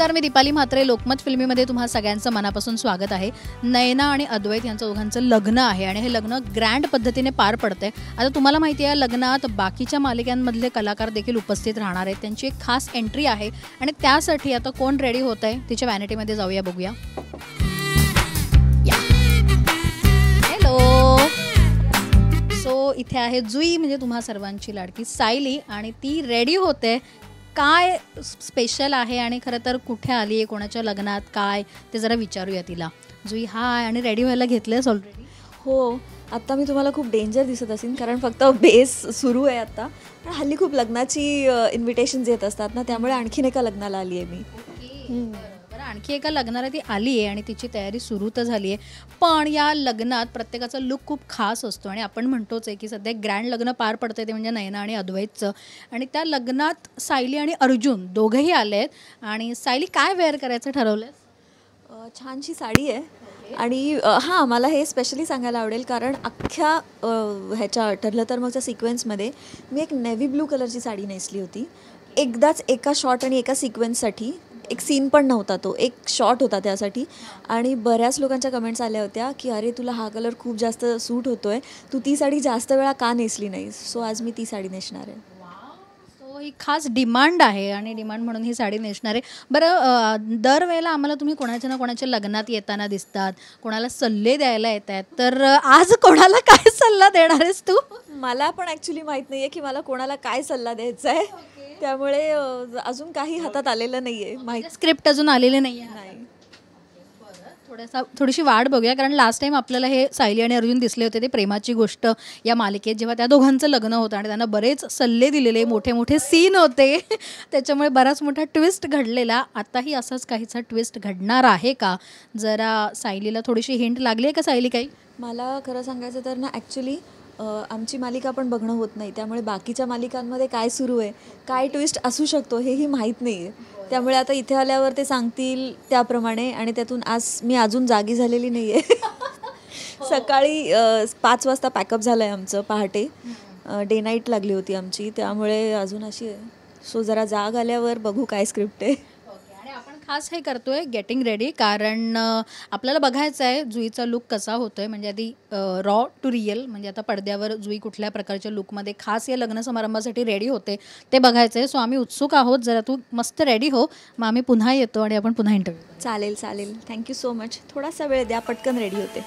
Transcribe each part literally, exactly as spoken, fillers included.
नमस्कार, मी दीपाली म्हात्रे. लोकमत फिल्मीमध्ये तुम्हा सगळ्यांचं मनापासून स्वागत आहे. नयना आणि अद्वैत यांचं दोघांचं लग्न आहे आणि हे लग्न ग्रँड पद्धतीने पार पडतंय. आता तुम्हाला माहिती आहे, लग्नात बाकीच्या मालिकांमधले कलाकार देखील उपस्थित राहणार आहेत. त्यांची एक खास एंट्री आहे आणि त्यासाठी आता कोण रेडी होत आहे तिच्या व्हॅनिटीमध्ये जाऊया, बघूया. हॅलो. सो इथे आहे जुई, म्हणजे तुम्हा सर्वांची लाडकी सायली, आणि ती रेडी होते. काय स्पेशल आहे आणि खरं तर कुठे आली आहे, कोणाच्या लग्नात, काय ते जरा विचारूया तिला. जुई, हाय. आणि रेडी व्हायला घेतलंयस ऑलरेडी? हो, आत्ता मी तुम्हाला खूप डेंजर दिसत असेल, कारण फक्त बेस सुरू आहे आत्ता. पण हल्ली खूप लग्नाची इन्व्हिटेशन्स येत असतात ना, त्यामुळे आणखीन एका लग्नाला आली आहे मी. बरं, आणखी एका लग्नाला ती आली आहे आणि तिची तयारी सुरू तर झाली आहे. पण या लग्नात प्रत्येकाचा लुक खूप खास असतो आणि आपण म्हणतोच आहे की सध्या ग्रँड लग्न पार पडतं ते म्हणजे नयना आणि अद्वैतचं. आणि त्या लग्नात सायली आणि अर्जुन दोघंही आले आहेत. आणि सायली, काय वेअर करायचं ठरवलं? छानशी साडी आहे. आणि हां, मला हे स्पेशली सांगायला आवडेल, कारण अख्ख्या ह्याच्या ठरलं तर मगच्या सिक्वेन्समध्ये मी एक नेव्ही ब्लू कलरची साडी नेसली होती. एकदाच एका शॉट आणि एका सिक्वेन्ससाठी. एक सीन पण नव्हता, तो एक शॉट होता त्यासाठी. आणि बऱ्याच लोकांच्या कमेंट्स आल्या होत्या की अरे, तुला हा कलर खूप जास्त सूट होतो आहे, तू ती साडी जास्त वेळा का नेसली नाही. सो आज मी ती साडी नेसणार आहे. सो ही खास डिमांड आहे आणि डिमांड म्हणून ही साडी नेसणार आहे. बरं, दरवेळेला आम्हाला तुम्ही कोणाच्या ना कोणाच्या लग्नात येताना दिसतात, कोणाला सल्ले द्यायला येत आहेत, तर आज कोणाला काय सल्ला देणार आहेस तू? मला पण ॲक्च्युली माहीत नाही आहे की मला कोणाला काय सल्ला द्यायचा आहे, त्यामुळे अजून काही हातात आलेलं नाही आहे. माहिती स्क्रिप्ट अजून आलेली नाही आहे. नाही. थोडासा थोडीशी वाट बघूया, कारण लास्ट टाइम आपल्याला हे सायली आणि अर्जुन दिसले होते ते प्रेमाची गोष्ट या मालिकेत, जेव्हा त्या दोघांचं लग्न होतं आणि त्यांना बरेच सल्ले दिलेले, मोठे मोठे सीन होते, त्याच्यामुळे बराच मोठा ट्विस्ट घडलेला. आताही असाच काहीचा ट्विस्ट घडणार आहे का? जरा सायलीला थोडीशी हिंट लागली आहे का सायली काही? मला खरं सांगायचं तर ना, ॲक्च्युली आमची मालिका पण बघणं होत नाही, त्यामुळे बाकीच्या मालिकांमध्ये काय सुरू आहे, काय ट्विस्ट असू शकतो हेही माहीत नाही आहे. त्यामुळे आता इथे आल्यावर ते सांगतील त्याप्रमाणे. आणि त्यातून आज मी अजून जागी झालेली नाही आहे. सकाळी पाच वाजता पॅकअप झालं आहे आमचं, पहाटे. डे नाईट लागली होती आमची, त्यामुळे अजून अशी आहे. सो जरा जाग आल्यावर बघू काय स्क्रिप्ट आहे. खास हे करतोय गेटिंग रेडी, कारण आपल्याला बघायचं आहे जुईचा लुक कसा होतोय. म्हणजे आधी रॉ टू रिअल, म्हणजे आता पडद्यावर जुई कुठल्या प्रकारच्या लुकमध्ये खास या लग्न समारंभासाठी रेडी होते ते बघायचं आहे. सो आम्ही उत्सुक आहोत. जरा तू मस्त रेडी हो, मग आम्ही पुन्हा येतो आणि आपण पुन्हा इंटरव्ह्यू. चालेल चालेल थँक्यू सो मच. थोडासा वेळ द्या, पटकन रेडी होते.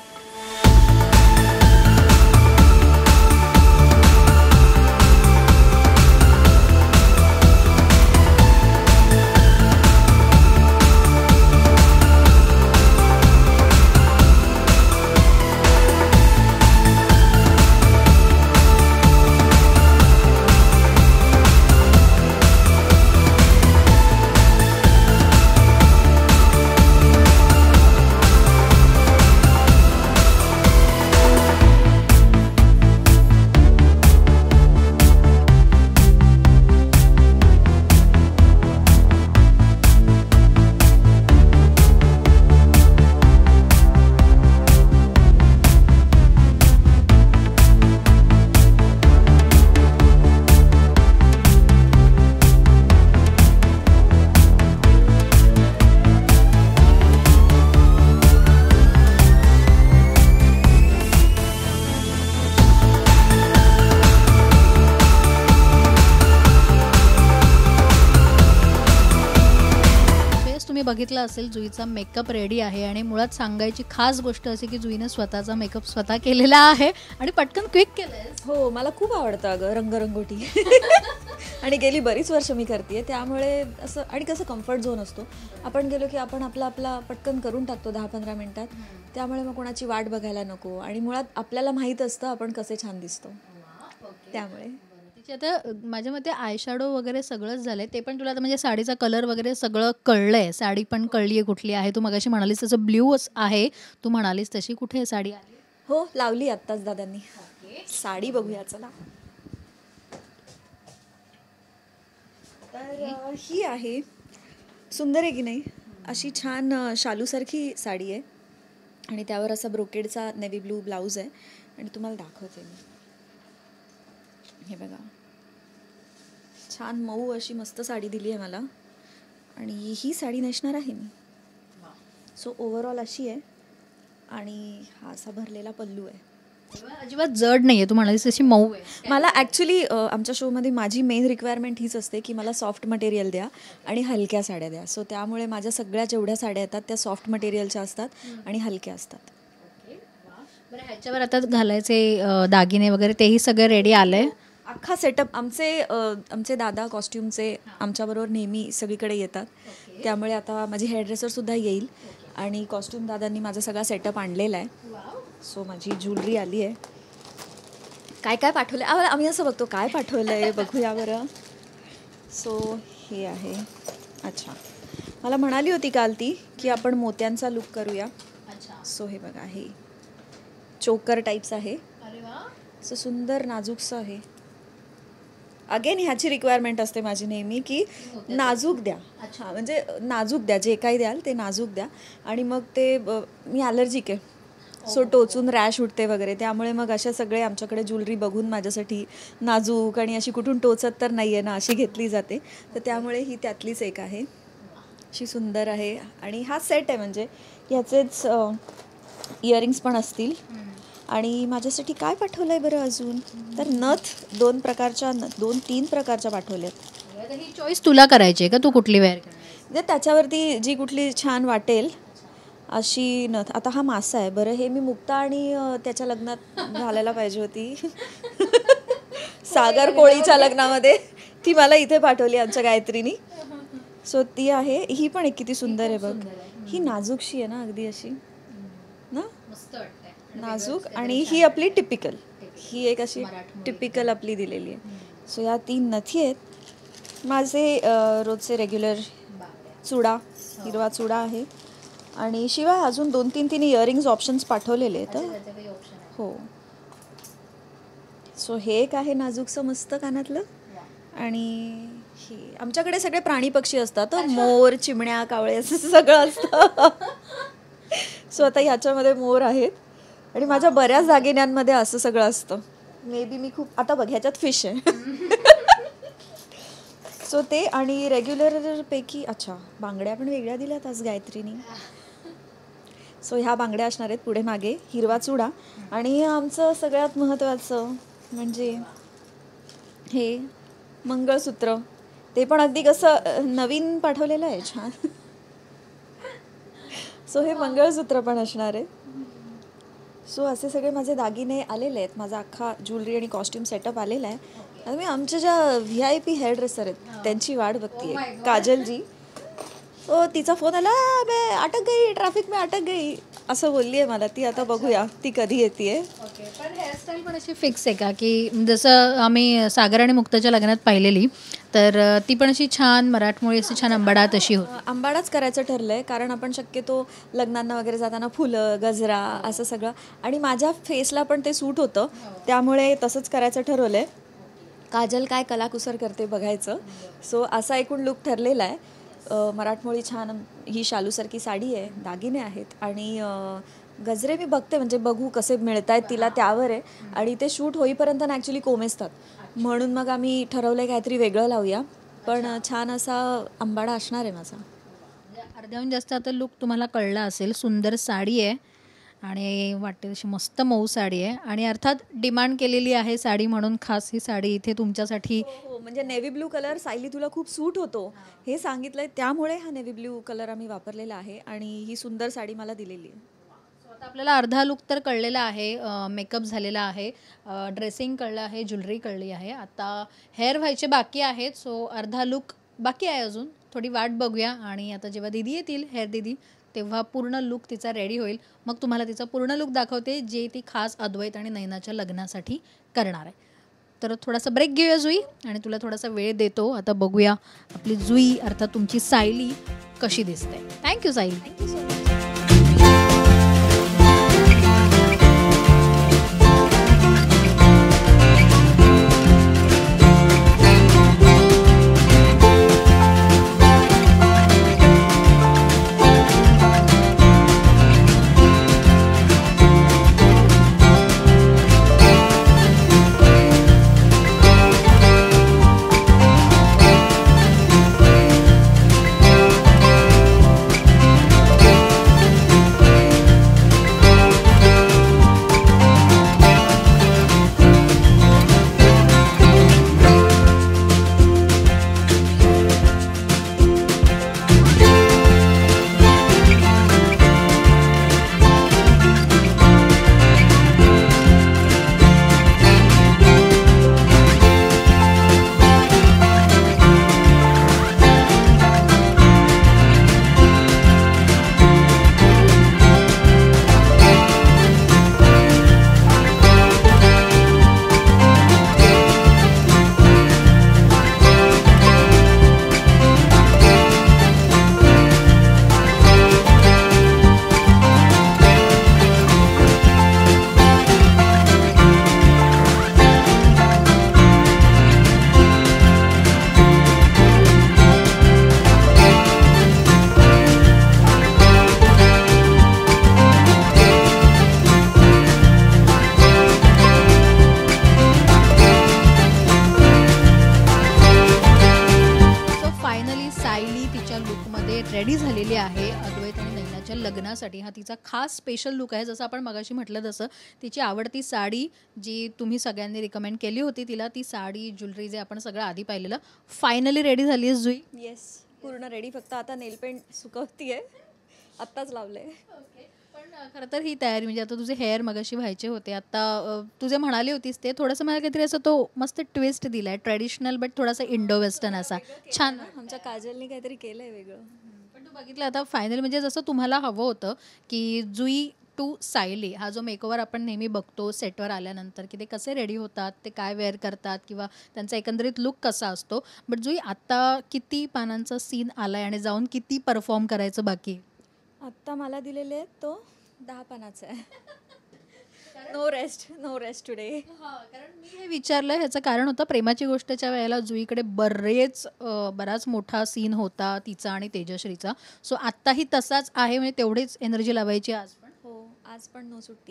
बघितलं असेल, जुईचा मेकअप रेडी आहे. आणि मुळात सांगायची खास गोष्ट अशी की जुईने स्वतःचा मेकअप स्वतः केलेला आहे आणि पटकन क्विक केलंय. हो, मला खूप आवडतं अगं रंगरंगोटी. आणि गेली बरीच वर्ष मी करते, त्यामुळे असं. आणि कसं कम्फर्ट झोन असतो, आपण गेलो की आपण आपला आपला पटकन करून टाकतो दहा पंधरा मिनिटात. त्यामुळे मग कोणाची वाट बघायला नको. आणि मुळात आपल्याला माहीत असतं आपण कसे छान दिसतो, त्यामुळे. आता माझ्या मते आयशॅडो वगैरे सगळंच झालंय. ते पण तुला म्हणजे साडीचा कलर वगैरे सगळं कळलंय, साडी पण कळली आहे कुठली आहे. तू मगाशी म्हणालीस तसं ब्ल्यू आहे, तू म्हणालीस तशी कुठे साडी आली? हो, लावली आत्ताच दादांनी. साडी बघूया चला. तर ही आहे, सुंदर आहे की नाही? अशी छान शालूसारखी साडी आहे आणि त्यावर असा ब्रोकेडचा नेव्ही ब्लू ब्लाऊज आहे. आणि तुम्हाला दाखवते मी, हे बघा, छान मऊ अशी मस्त साडी दिली आहे मला. आणि ही साडी नेसणार आहे मी. सो ओव्हरऑल अशी आहे आणि हा असा भरलेला पल्लू आहे. अजिबात जड नाही आहे, तू म्हणालीस तशी मऊ आहे. मला ॲक्च्युली आमच्या शोमध्ये माझी मेन रिक्वायरमेंट हीच असते की मला सॉफ्ट मटेरियल द्या आणि हलक्या साड्या द्या. सो त्यामुळे माझ्या सगळ्या जेवढ्या साड्या येतात त्या सॉफ्ट मटेरियलच्या असतात आणि हलक्या असतात. बरं, ह्याच्यावर आता घालायचे अ, दागिने वगैरे तेही सगळं रेडी आलं आहे. अख्खा सेटअप आमचे अ, आमचे दादा कॉस्ट्युमचे आमच्याबरोबर नेहमी सगळीकडे येतात. त्यामुळे आता माझी हेअरड्रेसरसुद्धा येईल आणि कॉस्ट्युम दादांनी माझा सगळा सेटअप आणलेला आहे. सो माझी ज्वेलरी आली आहे. काय काय पाठवलं आहे आम्ही असं बघतो काय पाठवलं आहे बघूया बरं. सो हे आहे. अच्छा, मला म्हणाली होती काल ती की आपण मोत्यांचा लुक करूया. सो हे बघा, हे चोकर टाईप्स आहे. सो सुंदर नाजूकसं आहे. अगेन ह्याची रिक्वायरमेंट असते माझी नेहमी की नाजूक द्या. अच्छा, म्हणजे नाजूक द्या, जे काही द्याल ते नाजूक द्या. आणि मग ते मी ॲलर्जिक आहे, सो टोचून रॅश उठते वगैरे, त्यामुळे मग अशा सगळे आमच्याकडे ज्वेलरी बघून माझ्यासाठी नाजूक आणि अशी कुठून टोचत तर नाही आहे ना अशी घेतली जाते. तर त्यामुळे ही त्यातलीच एक आहे. अशी सुंदर आहे आणि हा सेट आहे, म्हणजे ह्याचेच इयरिंग्स पण असतील. आणि माझ्यासाठी काय पाठवलं आहे बरं अजून, तर नथ दोन प्रकारच्या न दोन तीन प्रकारच्या पाठवल्यात. ही चॉईस तुला करायची आहे का, तू कुठली वेअर करणार? म्हणजे त्याच्यावरती जी कुठली छान वाटेल अशी नथ. आता हा मासा आहे बरं, हे मी मुक्ता आणि त्याच्या लग्नात घालायला पाहिजे होती. सागर कोळीच्या लग्नामध्ये ती मला इथे पाठवली आमच्या गायत्रीनी. सो ती आहे. ही पण एक किती सुंदर आहे बघ. ही नाजूकशी आहे ना अगदी अशी ना, नाजूक. आणि ही आपली टिपिकल, ही एक अशी टिपिकल आपली दिलेली आहे. सो या तीन नथी आहेत. माझे रोजचे रेग्युलर चुडा, हिरवा चुडा आहे. आणि शिवाय अजून दोन तीन तीन इयरिंग्स ऑप्शन्स पाठवलेले आहेत. हो. सो हे एक आहे नाजूकसं मस्त कानातलं. आणि हे आमच्याकडे सगळे प्राणी पक्षी असतात, मोर, चिमण्या, कावळे असं सगळं असतं. सो आता ह्याच्यामध्ये मोर आहेत. आणि माझ्या बऱ्याच दागिन्यांमध्ये असं सगळं असतं. मे बी मी खूप, आता बघ ह्याच्यात फिश आहे. सो ते आणि रेग्युलरपैकी अच्छा बांगड्या पण वेगळ्या दिल्यात आज गायत्रीनी. सो ह्या बांगड्या असणार आहेत पुढे मागे. हिरवा चुडा. आणि आमचं सगळ्यात महत्त्वाचं म्हणजे हे मंगळसूत्र. ते पण अगदी कसं नवीन पाठवलेलं आहे, छान. सो हे मंगळसूत्र पण असणार आहे. सो असे सगळे माझे दागिने आलेले आहेत. माझा अख्खा ज्वेलरी आणि कॉस्ट्युम सेटअप आलेला आहे. आता मी आमच्या ज्या V I P hair dresser आहेत त्यांची वाट बघते आहे, काजलजी. ओ तिचा फोन आला, बे अटक गई, ट्रॅफिक में अटक गई असं बोलली आहे मला ती. आता बघूया ती कधी येते. पण हेअरस्टाईल पण अशी फिक्स आहे का, की जसं आम्ही सागर आणि मुक्ताच्या लग्नात पाहिलेली, तर ती पण अशी छान मराठमोळी अशी छान अंबाडा तशी होती? अंबाडाच करायचं ठरलं आहे, कारण आपण शक्यतो लग्नांना वगैरे जाताना फुलं, गजरा असं सगळं, आणि माझ्या फेसला पण ते सूट होतं, त्यामुळे तसंच करायचं ठरवलं आहे. काजल काय कलाकुसर करते बघायचं. सो असा एकूण लुक ठरलेला आहे. मराठमोळी छान ही शालूसारखी साडी आहे, दागिने आहेत आणि गजरे मी बघते, म्हणजे बघू कसे मिळत आहेत तिला त्यावर आहे. आणि ते शूट होईपर्यंत ना ॲक्च्युली कोमेसतात, म्हणून मग आम्ही ठरवलं आहे काहीतरी वेगळं लावूया. पण छान असा अंबाडा असणार आहे माझा. अर्ध्याहून जास्त आता लुक तुम्हाला कळला असेल. सुंदर साडी आहे आणि वाटते तशी मस्त मऊ साडी आहे, आणि अर्थात डिमांड केलेली आहे साडी म्हणून खास ही साडी इथे तुमच्यासाठी. हो, म्हणजे नेव्ही ब्लू कलर सायली तुला खूप सूट होतो हे सांगितलंय, त्यामुळे हा नेव्ही ब्लू कलर आम्ही वापरलेला आहे आणि ही सुंदर साडी मला दिलेली आहे. आता आपल्याला अर्धा लुक तर कळलेला आहे, मेकअप झालेला आहे, ड्रेसिंग कळलं आहे, ज्वेलरी कळली आहे, आता हेअर व्हायचे बाकी आहेत. सो अर्धा लुक बाकी आहे अजून, थोडी वाट बघूया. आणि आता जेव्हा दीदी येतील, हेअर दीदी, तेव्हा पूर्ण लुक तिचा रेडी होईल. मग तुम्हाला तिचा पूर्ण लुक दाखवते, जे ती खास अद्वैत आणि नयनाच्या लग्नासाठी करणार आहे. तर थोडासा ब्रेक घेऊया जुई, आणि तुला थोडासा वेळ देतो. आता बघूया आपली जुई अर्थात तुमची सायली कशी दिसते. Thank you Sayali. Thank you so much. लग्नासाठी हा तिचा खास स्पेशल लुक आहे. जसं आपण मगाशी म्हटलं तसं तिची आवडती साडी जी तुम्ही सगळ्यांनी रिकमेंड केली होती तिला, ती साडी ज्वेलरी जे आपण सगळं आधी पाहिलेलं, फायनली रेडी झाली आहेस जुई? येस, पूर्ण रेडी. फक्त आता नेल पेंट सुकवती आहे, आत्ताच लावले. पण अ, खरं तर ही तयारी म्हणजे आता तुझे हेअर मगाशी व्हायचे होते, आता अ, तुझे म्हणाले होतीस ते थोडंसं मला काहीतरी असं तो मस्त ट्विस्ट दिलाय, ट्रेडिशनल बट थोडासा इंडो वेस्टर्न असा छान. आमच्या काजलनी काहीतरी केलंय वेगळं. पण तू बघितलं आता फायनली म्हणजे जसं तुम्हाला हवं होतं की जुई टू सायली हा जो मेकओव्हर आपण नेहमी बघतो सेटवर आल्यानंतर की ते कसे रेडी होतात, ते काय वेअर करतात किंवा त्यांचा एकंदरीत लुक कसा असतो, बट जुई आत्ता किती पानांचा सीन आलाय आणि जाऊन किती परफॉर्म करायचं बाकी आहे? आत्ता मला दिलेले आहेत तो दहा पानाचा आहे. No rest, no rest today. कारण मी हे विचारलं ह्याचं कारण होतं प्रेमाची गोष्टच्या वेळेला जुईकडे बरेच अ, बराच मोठा सीन होता तिचा आणि तेजश्रीचा, सो आत्ताही तसाच आहे म्हणजे तेवढीच एनर्जी लावायची आज पण. हो, आज पण नो सुट्टी.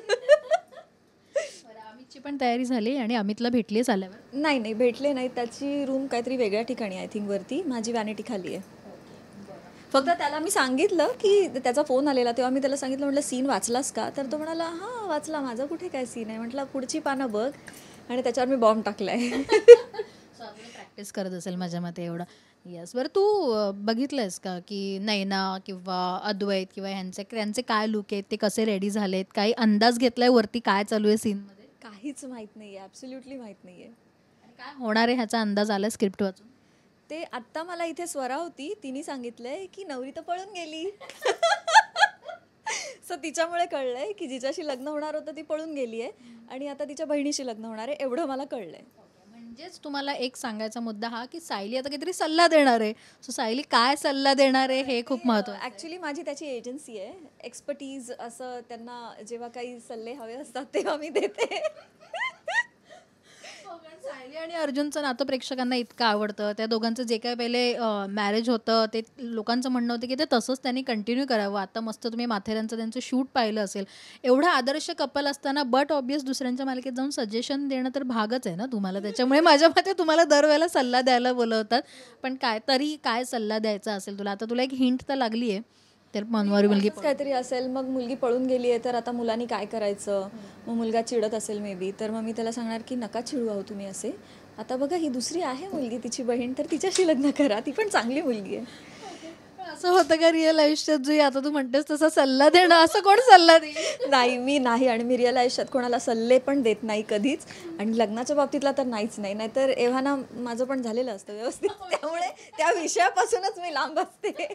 बरं, अमितची पण तयारी झाली आणि अमितला भेटलीच आल्यावर? नाही नाही भेटले नाही, त्याची रूम काहीतरी वेगळ्या ठिकाणी आय थिंक वरती, माझी वॅनिटी खाली आहे. फक्त त्याला मी सांगितलं की त्याचा फोन आलेला तेव्हा मी त्याला सांगितलं, म्हटलं सीन वाचलास का, तर तो म्हणाला हां वाचला, माझा कुठे काय सीन आहे. म्हटलं पुढची पानं बघ, आणि त्याच्यावर मी बॉम्ब टाकलाय. प्रॅक्टिस करत असेल माझ्या मते एवढं. येस. बरं तू अ, बघितलंयस का की नैना किंवा अद्वैत किंवा ह्यांचे त्यांचे काय लुक आहेत, ते कसे रेडी झालेत, काही अंदाज घेतलाय वरती काय चालू आहे सीनमध्ये? काहीच माहीत नाही आहे, ॲब्सोल्युटली माहीत नाही आहे. आणि काय होणार आहे ह्याचा अंदाज आला स्क्रिप्ट वाचून? ते आत्ता मला इथे स्वरा होती, तिने सांगितलंय की नवरी तर पळून गेली. सो तिच्यामुळे कळलंय की जिच्याशी लग्न होणार होतं ती पळून गेली आहे आणि आता तिच्या बहिणीशी लग्न होणार आहे, एवढं मला कळलंय. म्हणजेच तुम्हाला एक सांगायचा मुद्दा हा की सायली आता काहीतरी सल्ला देणार आहे, सो सायली काय सल्ला देणार आहे हे खूप महत्त्वाचं आहे. ॲक्च्युली माझी त्याची एजन्सी आहे, एक्सपर्टीज, असं त्यांना जेव्हा काही सल्ले हवे असतात तेव्हा मी देते. सायली आणि अर्जुनचं नातं प्रेक्षकांना इतकं आवडतं, त्या दोघांचं जे काय पहिले मॅरेज होतं ते लोकांचं म्हणणं होतं की ते तसंच त्यांनी कंटिन्यू करावं. आता मस्त तुम्ही माथेरानचं त्यांचं शूट पाहिलं असेल, एवढं आदर्श कपल असताना बट ऑब्वियस दुसऱ्यांच्या मालिकेत जाऊन सजेशन देणं तर भागच आहे ना तुम्हाला, त्याच्यामुळे माझ्या मते तुम्हाला दरवेळेला सल्ला द्यायला बोलवतात. पण काय तरी काय सल्ला द्यायचा असेल तुला, आता तुला एक हिंट तर लागली आहे, तर मनवारी मुलगी काहीतरी असेल, मग मुलगी पळून गेली आहे तर आता मुलांनी काय करायचं, मग मुलगा चिडत असेल मे बी, तर मग मी त्याला सांगणार की नका चिडू आहो तुम्ही असे, आता बघा ही दुसरी आहे मुलगी तिची बहीण, तर तिच्याशी लग्न करा, ती पण चांगली मुलगी आहे. असं होतं का रिअल आयुष्यात जुई? आता तू म्हणतेस तसा सल्ला देणं, असं कोण सल्ला देईल? नाही, मी नाही, आणि मी रिअल आयुष्यात कोणाला सल्ले पण देत नाही कधीच, आणि लग्नाच्या बाबतीतला तर नाहीच नाही. नाहीतर एव्हाना माझं पण झालेलं असतं व्यवस्थित, त्यामुळे त्या विषयापासूनच मी लांब असते.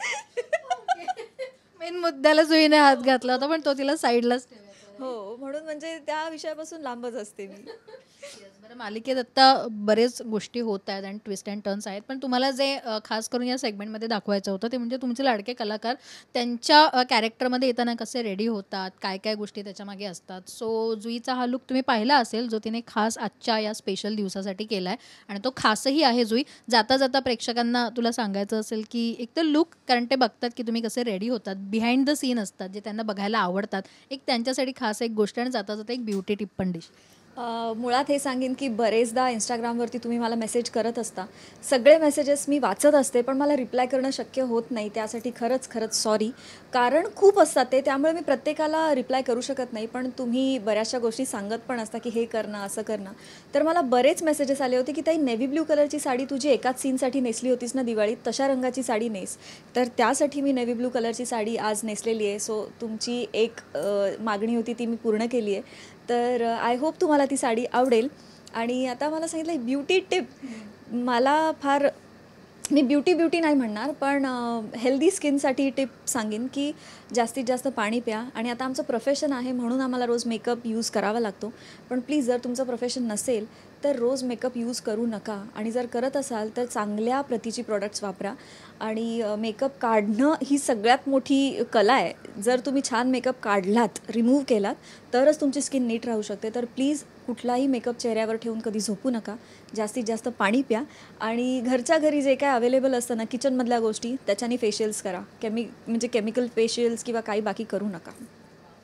मेन मुद्द्याला जुईने हात घातला होता पण तो तिला साईडलाच ठेवायचा. हो, म्हणून म्हणजे त्या विषयापासून लांबच असते मी. बरं, मालिकेत आत्ता बरेच गोष्टी होत आहेत आणि ट्विस्ट अँड टर्न्स आहेत, पण तुम्हाला जे अ, खास करून या सेगमेंटमध्ये दाखवायचं होतं ते म्हणजे तुमचे लाडके कलाकार त्यांच्या कॅरेक्टरमध्ये येताना कसे रेडी होतात, काय काय गोष्टी त्याच्यामागे असतात. सो जुईचा हा लुक तुम्ही पाहिला असेल जो तिने खास आजच्या या स्पेशल दिवसासाठी केला आहे, आणि तो खासही आहे. जुई, जाता जाता प्रेक्षकांना तुला सांगायचं असेल की एक तर लुक, कारण ते बघतात की तुम्ही कसे रेडी होतात, बिहाइंड द सीन असतात जे त्यांना बघायला आवडतात, एक त्यांच्यासाठी खास एक गोष्ट, आणि जाता जाता एक ब्युटी टिप पण डिश. अ, मुळात हे सांगेन की बरेचदा इंस्टाग्रामवरती तुम्ही मला मेसेज करत असता, सगळे मेसेजेस मी वाचत असते, पण मला रिप्लाय करणं शक्य होत नाही, त्यासाठी खरंच खरंच सॉरी. कारण खूप असतात ते, त्यामुळे मी प्रत्येकाला रिप्लाय करू शकत नाही, पण तुम्ही बऱ्याचशा गोष्टी सांगत पण असता की हे करणं असं करणं. तर मला बरेच मेसेजेस आले होते की ताई नेव्ही ब्ल्यू कलरची साडी तुझी एकाच सीनसाठी नेसली होतीस ना दिवाळीत, तशा रंगाची साडी नेस. तर त्यासाठी मी नेव्ही ब्ल्यू कलरची साडी आज नेसलेली आहे. सो तुमची एक अ, मागणी होती ती मी पूर्ण केली आहे, तर आय होप तुम्हाला ती साडी आवडेल. आणि आता मला सांगितलं ब्युटी टिप, मला फार, मी ब्युटी ब्युटी नाही म्हणणार, पण हेल्दी स्किनसाठी टिप सांगेन की जास्तीत जास्त पाणी प्या. आणि आता आमचं प्रोफेशन आहे म्हणून आम्हाला रोज मेकअप यूज करावा लागतो, पण प्लीज जर तुमचं प्रोफेशन नसेल तर रोज मेकअप यूज करू नका, आणि जर करत असाल तर चांगल्या प्रतीची प्रॉडक्ट्स वापरा. आणि मेकअप काढणं ही सगळ्यात मोठी कला आहे. जर तुम्ही छान मेकअप काढलात, रिमूव्ह केलात, तरच तुमची स्किन नीट राहू शकते. तर प्लीज कुठलाही मेकअप चेहऱ्यावर ठेवून कधी झोपू नका, जास्तीत जास्त पाणी प्या, आणि घरच्या घरी जे काय अवेलेबल असतं ना किचनमधल्या गोष्टी, त्याच्याने फेशियल्स करा. केमी म्हणजे केमिकल फेशियल्स किंवा काही बाकी करू नका. मस्त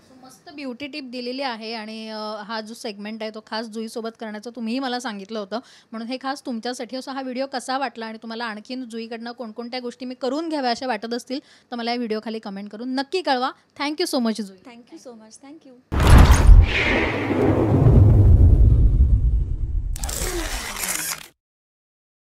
ब्युटी टिप दिलेली आहे आणि अ, हा जो सेगमेंट आहे तो खास जुईसोबत करण्याचं तुम्हीही मला सांगितलं होतं, म्हणून हे खास तुमच्यासाठी. असं हा व्हिडिओ कसा वाटला आणि तुम्हाला आणखीन जुईकडनं कोणकोणत्या गोष्टी मी करून घ्याव्या अशा वाटत असतील तर मला या व्हिडिओ खाली कमेंट करून नक्की कळवा. Thank you so much Jui. Thank you so much. Thank you.